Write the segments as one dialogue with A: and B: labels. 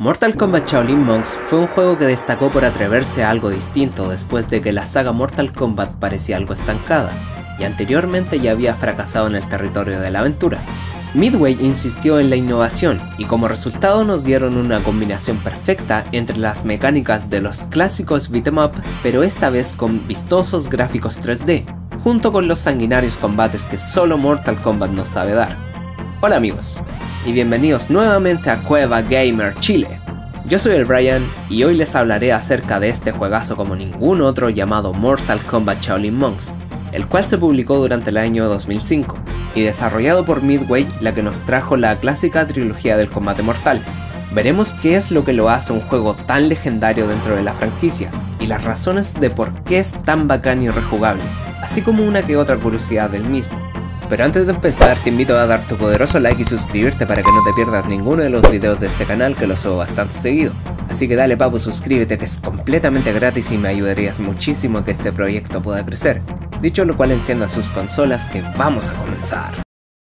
A: Mortal Kombat Shaolin Monks fue un juego que destacó por atreverse a algo distinto después de que la saga Mortal Kombat parecía algo estancada, y anteriormente ya había fracasado en el territorio de la aventura. Midway insistió en la innovación, y como resultado nos dieron una combinación perfecta entre las mecánicas de los clásicos beat'em up, pero esta vez con vistosos gráficos 3D, junto con los sanguinarios combates que solo Mortal Kombat nos sabe dar. Hola amigos, y bienvenidos nuevamente a Cueva Gamer Chile. Yo soy el Brian, y hoy les hablaré acerca de este juegazo como ningún otro llamado Mortal Kombat Shaolin Monks, el cual se publicó durante el año 2005, y desarrollado por Midway, la que nos trajo la clásica trilogía del combate mortal. Veremos qué es lo que lo hace un juego tan legendario dentro de la franquicia, y las razones de por qué es tan bacán y rejugable, así como una que otra curiosidad del mismo. Pero antes de empezar te invito a dar tu poderoso like y suscribirte para que no te pierdas ninguno de los videos de este canal, que lo subo bastante seguido. Así que dale papu, suscríbete, que es completamente gratis y me ayudarías muchísimo a que este proyecto pueda crecer. Dicho lo cual, enciendan sus consolas que vamos a comenzar.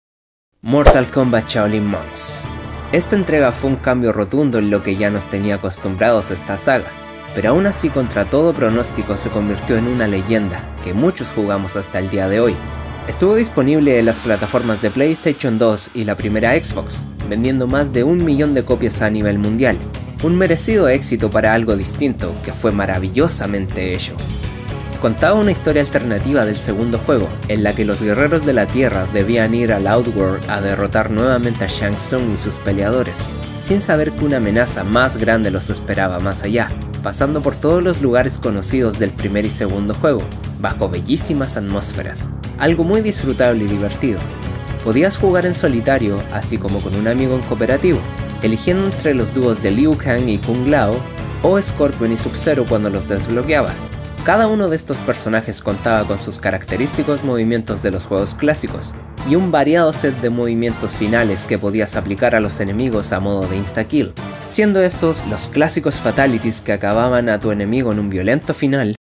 A: Mortal Kombat Shaolin Monks. Esta entrega fue un cambio rotundo en lo que ya nos tenía acostumbrados a esta saga, pero aún así contra todo pronóstico se convirtió en una leyenda que muchos jugamos hasta el día de hoy. Estuvo disponible en las plataformas de PlayStation 2 y la primera Xbox, vendiendo más de 1 millón de copias a nivel mundial, un merecido éxito para algo distinto que fue maravillosamente hecho. Contaba una historia alternativa del segundo juego, en la que los guerreros de la Tierra debían ir al Outworld a derrotar nuevamente a Shang Tsung y sus peleadores, sin saber que una amenaza más grande los esperaba más allá, pasando por todos los lugares conocidos del primer y segundo juego, bajo bellísimas atmósferas. Algo muy disfrutable y divertido. Podías jugar en solitario, así como con un amigo en cooperativo, eligiendo entre los dúos de Liu Kang y Kung Lao, o Scorpion y Sub-Zero cuando los desbloqueabas. Cada uno de estos personajes contaba con sus característicos movimientos de los juegos clásicos, y un variado set de movimientos finales que podías aplicar a los enemigos a modo de insta-kill, siendo estos los clásicos fatalities que acababan a tu enemigo en un violento final,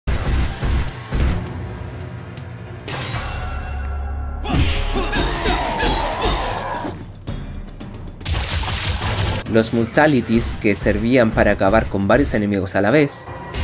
A: los Multalities, que servían para acabar con varios enemigos a la vez,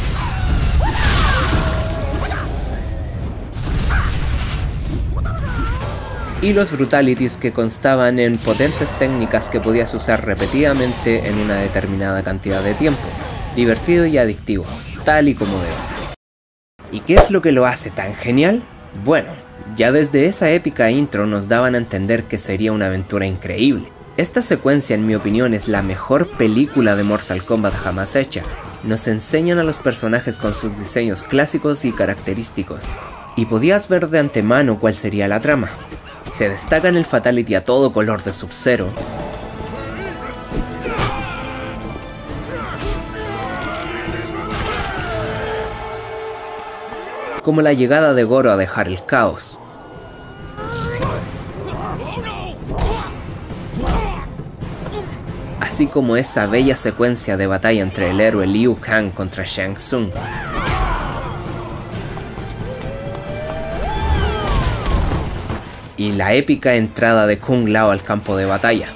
A: y los Brutalities, que constaban en potentes técnicas que podías usar repetidamente en una determinada cantidad de tiempo, divertido y adictivo, tal y como debe ser. ¿Y qué es lo que lo hace tan genial? Bueno, ya desde esa épica intro nos daban a entender que sería una aventura increíble. Esta secuencia, en mi opinión, es la mejor película de Mortal Kombat jamás hecha. Nos enseñan a los personajes con sus diseños clásicos y característicos, y podías ver de antemano cuál sería la trama. Se destaca en el Fatality a todo color de Sub-Zero, como la llegada de Goro a dejar el caos, así como esa bella secuencia de batalla entre el héroe Liu Kang contra Shang Tsung. Y la épica entrada de Kung Lao al campo de batalla.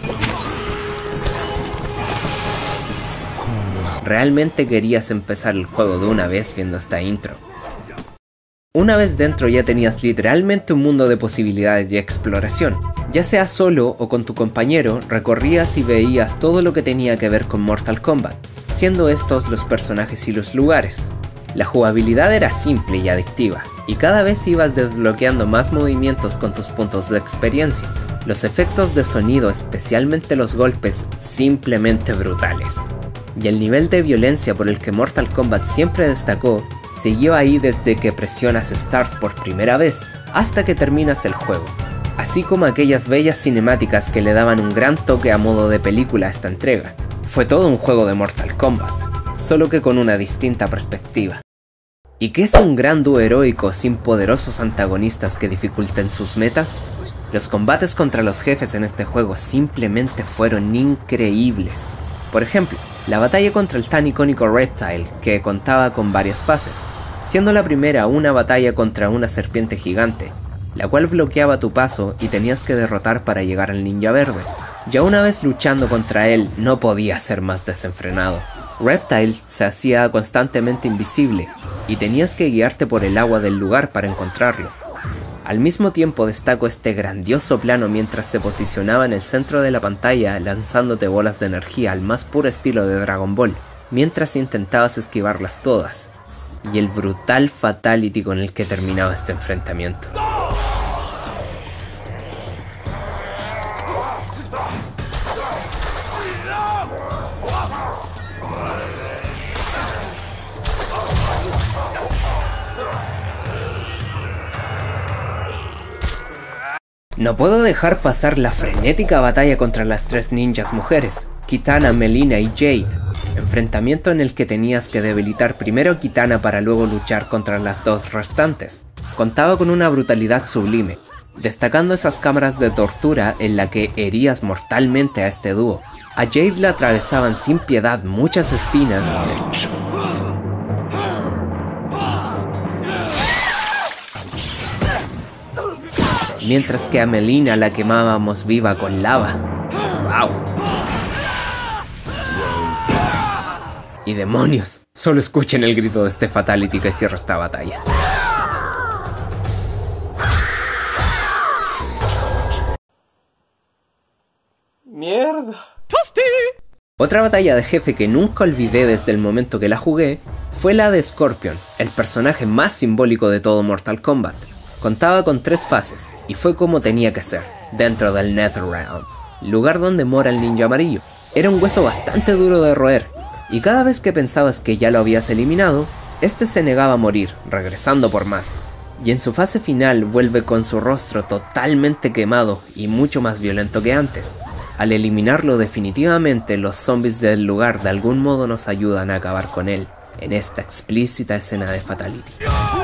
A: Realmente querías empezar el juego de una vez viendo esta intro. Una vez dentro ya tenías literalmente un mundo de posibilidades y exploración. Ya sea solo o con tu compañero, recorrías y veías todo lo que tenía que ver con Mortal Kombat, siendo estos los personajes y los lugares. La jugabilidad era simple y adictiva, y cada vez ibas desbloqueando más movimientos con tus puntos de experiencia. Los efectos de sonido, especialmente los golpes, simplemente brutales. Y el nivel de violencia por el que Mortal Kombat siempre destacó, siguió ahí desde que presionas Start por primera vez, hasta que terminas el juego. Así como aquellas bellas cinemáticas que le daban un gran toque a modo de película a esta entrega. Fue todo un juego de Mortal Kombat, solo que con una distinta perspectiva. ¿Y qué es un gran dúo heroico sin poderosos antagonistas que dificulten sus metas? Los combates contra los jefes en este juego simplemente fueron increíbles. Por ejemplo, la batalla contra el tan icónico Reptile, que contaba con varias fases, siendo la primera una batalla contra una serpiente gigante, la cual bloqueaba tu paso y tenías que derrotar para llegar al ninja verde. Ya una vez luchando contra él, no podía ser más desenfrenado. Reptile se hacía constantemente invisible y tenías que guiarte por el agua del lugar para encontrarlo. Al mismo tiempo destacó este grandioso plano mientras se posicionaba en el centro de la pantalla lanzándote bolas de energía al más puro estilo de Dragon Ball, mientras intentabas esquivarlas todas, y el brutal fatality con el que terminaba este enfrentamiento. No puedo dejar pasar la frenética batalla contra las tres ninjas mujeres, Kitana, Mileena y Jade, enfrentamiento en el que tenías que debilitar primero a Kitana para luego luchar contra las dos restantes. Contaba con una brutalidad sublime, destacando esas cámaras de tortura en la que herías mortalmente a este dúo. A Jade le atravesaban sin piedad muchas espinas, mientras que a Mileena la quemábamos viva con lava. ¡Wow! Y demonios, solo escuchen el grito de este fatality que cierra esta batalla.
B: ¡Mierda!
A: Otra batalla de jefe que nunca olvidé desde el momento que la jugué fue la de Scorpion, el personaje más simbólico de todo Mortal Kombat. Contaba con 3 fases, y fue como tenía que ser, dentro del Netherrealm, lugar donde mora el ninja amarillo. Era un hueso bastante duro de roer, y cada vez que pensabas que ya lo habías eliminado, este se negaba a morir, regresando por más. Y en su fase final vuelve con su rostro totalmente quemado y mucho más violento que antes. Al eliminarlo definitivamente, los zombies del lugar de algún modo nos ayudan a acabar con él, en esta explícita escena de fatality.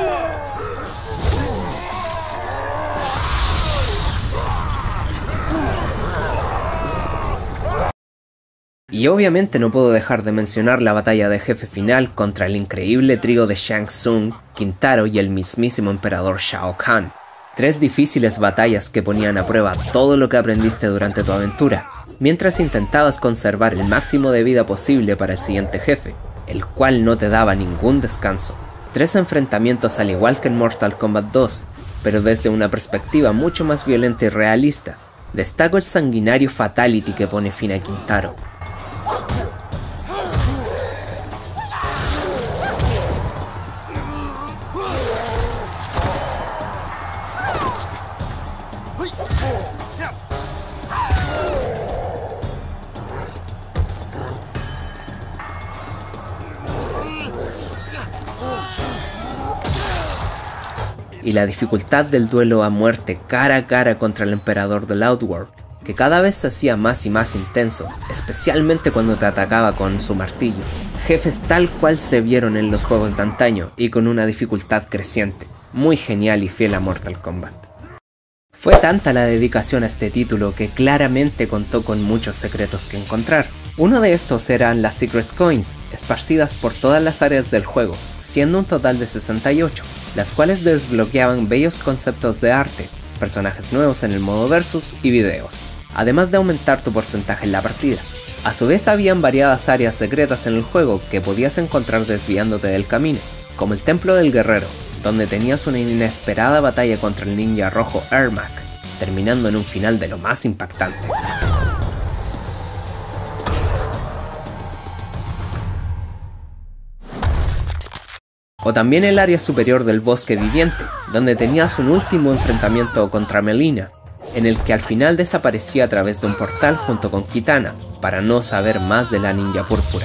A: Y obviamente no puedo dejar de mencionar la batalla de jefe final contra el increíble trío de Shang Tsung, Kintaro y el mismísimo emperador Shao Kahn. 3 difíciles batallas que ponían a prueba todo lo que aprendiste durante tu aventura, mientras intentabas conservar el máximo de vida posible para el siguiente jefe, el cual no te daba ningún descanso. 3 enfrentamientos al igual que en Mortal Kombat 2, pero desde una perspectiva mucho más violenta y realista. Destaco el sanguinario fatality que pone fin a Kintaro. Y la dificultad del duelo a muerte cara a cara contra el emperador del Outworld, que cada vez se hacía más y más intenso, especialmente cuando te atacaba con su martillo. Jefes tal cual se vieron en los juegos de antaño y con una dificultad creciente, muy genial y fiel a Mortal Kombat. Fue tanta la dedicación a este título que claramente contó con muchos secretos que encontrar. Uno de estos eran las Secret Coins, esparcidas por todas las áreas del juego, siendo un total de 68, las cuales desbloqueaban bellos conceptos de arte, personajes nuevos en el modo versus y videos, además de aumentar tu porcentaje en la partida. A su vez habían variadas áreas secretas en el juego que podías encontrar desviándote del camino, como el Templo del Guerrero, donde tenías una inesperada batalla contra el ninja rojo Ermac, terminando en un final de lo más impactante. O también el área superior del bosque viviente, donde tenías un último enfrentamiento contra Mileena, en el que al final desaparecía a través de un portal junto con Kitana, para no saber más de la ninja púrpura.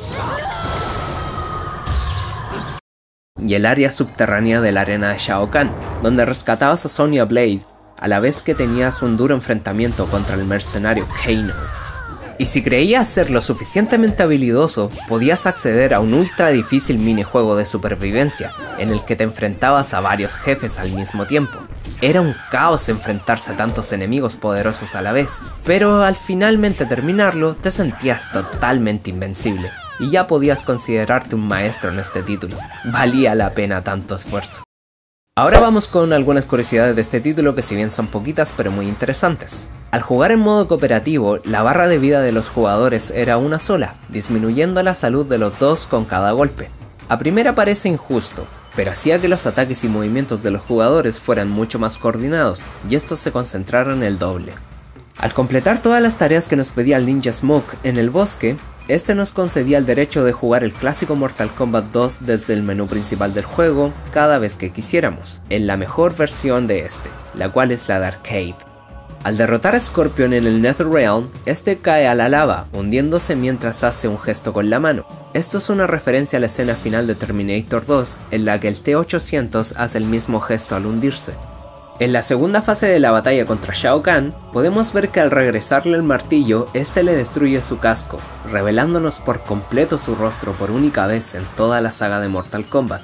A: Y el área subterránea de la arena de Shao Kahn, donde rescatabas a Sonya Blade, a la vez que tenías un duro enfrentamiento contra el mercenario Kano. Y si creías ser lo suficientemente habilidoso, podías acceder a un ultra difícil minijuego de supervivencia, en el que te enfrentabas a varios jefes al mismo tiempo. Era un caos enfrentarse a tantos enemigos poderosos a la vez, pero al finalmente terminarlo te sentías totalmente invencible, y ya podías considerarte un maestro en este título. Valía la pena tanto esfuerzo. Ahora vamos con algunas curiosidades de este título que si bien son poquitas pero muy interesantes. Al jugar en modo cooperativo, la barra de vida de los jugadores era una sola, disminuyendo la salud de los dos con cada golpe. A primera parece injusto, pero hacía que los ataques y movimientos de los jugadores fueran mucho más coordinados, y estos se concentraran el doble. Al completar todas las tareas que nos pedía el Ninja Smoke en el bosque, este nos concedía el derecho de jugar el clásico Mortal Kombat 2 desde el menú principal del juego cada vez que quisiéramos, en la mejor versión de este, la cual es la de arcade. Al derrotar a Scorpion en el Netherrealm, este cae a la lava, hundiéndose mientras hace un gesto con la mano. Esto es una referencia a la escena final de Terminator 2, en la que el T-800 hace el mismo gesto al hundirse. En la segunda fase de la batalla contra Shao Kahn, podemos ver que al regresarle el martillo, este le destruye su casco, revelándonos por completo su rostro por única vez en toda la saga de Mortal Kombat.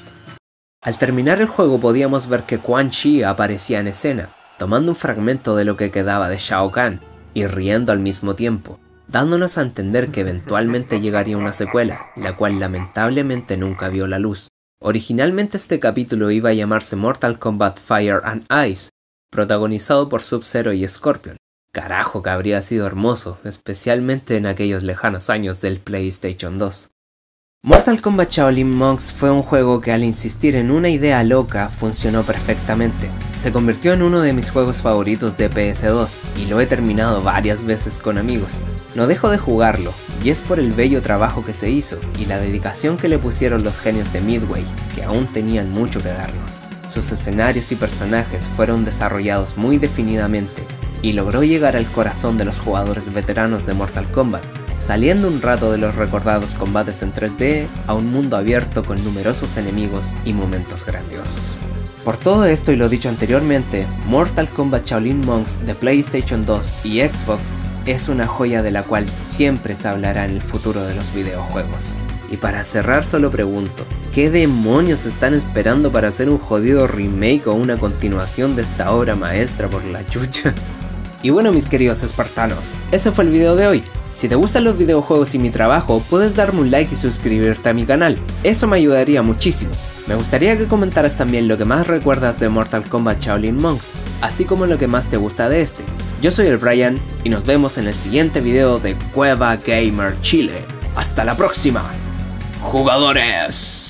A: Al terminar el juego podíamos ver que Quan Chi aparecía en escena, tomando un fragmento de lo que quedaba de Shao Kahn, y riendo al mismo tiempo, dándonos a entender que eventualmente llegaría una secuela, la cual lamentablemente nunca vio la luz. Originalmente este capítulo iba a llamarse Mortal Kombat Fire and Ice, protagonizado por Sub-Zero y Scorpion. Carajo que habría sido hermoso, especialmente en aquellos lejanos años del PlayStation 2. Mortal Kombat Shaolin Monks fue un juego que al insistir en una idea loca funcionó perfectamente. Se convirtió en uno de mis juegos favoritos de PS2 y lo he terminado varias veces con amigos. No dejo de jugarlo, y es por el bello trabajo que se hizo y la dedicación que le pusieron los genios de Midway, que aún tenían mucho que darnos. Sus escenarios y personajes fueron desarrollados muy definidamente y logró llegar al corazón de los jugadores veteranos de Mortal Kombat, saliendo un rato de los recordados combates en 3D a un mundo abierto con numerosos enemigos y momentos grandiosos. Por todo esto y lo dicho anteriormente, Mortal Kombat Shaolin Monks de PlayStation 2 y Xbox es una joya de la cual siempre se hablará en el futuro de los videojuegos. Y para cerrar solo pregunto, ¿qué demonios están esperando para hacer un jodido remake o una continuación de esta obra maestra por la chucha? Y bueno, mis queridos espartanos, ese fue el video de hoy. Si te gustan los videojuegos y mi trabajo, puedes darme un like y suscribirte a mi canal, eso me ayudaría muchísimo. Me gustaría que comentaras también lo que más recuerdas de Mortal Kombat Shaolin Monks, así como lo que más te gusta de este. Yo soy el Brian, y nos vemos en el siguiente video de Cueva Gamer Chile. ¡Hasta la próxima, jugadores!